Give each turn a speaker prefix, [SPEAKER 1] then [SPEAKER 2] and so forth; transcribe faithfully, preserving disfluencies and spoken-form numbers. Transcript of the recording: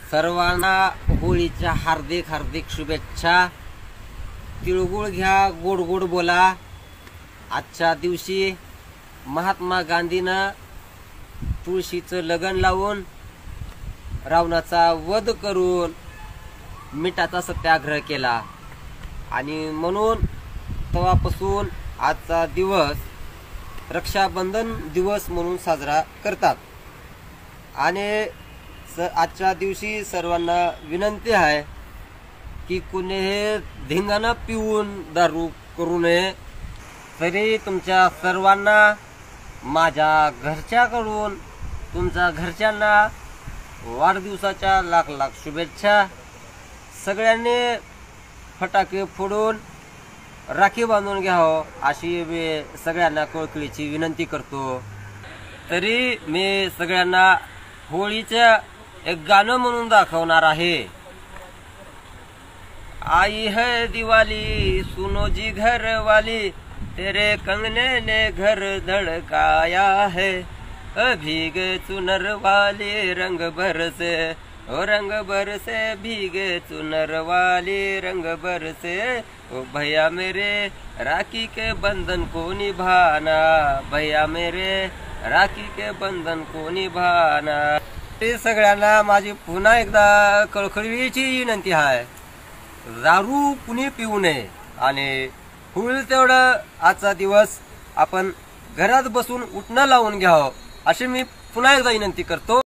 [SPEAKER 1] सर्वांना होळीच्या हार्दिक हार्दिक शुभेच्छा। तिळगुळ घ्या, गोड गोड बोला। आजच्या दिवशी महात्मा गांधीनं तुळशीचं लगन लावून रावणाचा वध करून मिठाचा सत्याग्रह केला आणि म्हणून तेव्हापासून आजचा दिवस रक्षाबंधन दिवस म्हणून साजरा करतात। आणि आजच्या दिवशी सर्वांना विनंती आहे की कुणी हे धिंगाणा पिऊन दारू करू नये। तरी तुमच्या सर्वांना माझ्या घरच्याकडून तुमच्या घरच्यांना वाढदिवसाच्या लाख लाख शुभेच्छा। सगळ्यांनी फटाके फोडून राखी बांधून घ्यावं अशी मी सगळ्यांना कळकळीची विनंती करतो। तरी मी सगळ्यांना होळीच्या एक गाणं म्हणून दाखवणार आहे। आई है दिवाली सुनो जी घर वाली, तेरे कंगने ने घर धड़काया है। भीगे चुनर वाली रंग भर से, ओ रंग भर से भीगे चुनर वाली रंग भर से। ओ भैया मेरे राखी के बंधन को निभाना, भैया मेरे राखी के बंधन को निभाना। ते सगळ्यांना माझी पुन्हा एकदा कळकळीची विनंती आहे, दारू कुणी पिऊ नये आणि होईल तेवढं आजचा दिवस आपण घरात बसून उठणं लावून घ्यावं अशी मी पुन्हा एकदा विनंती करतो।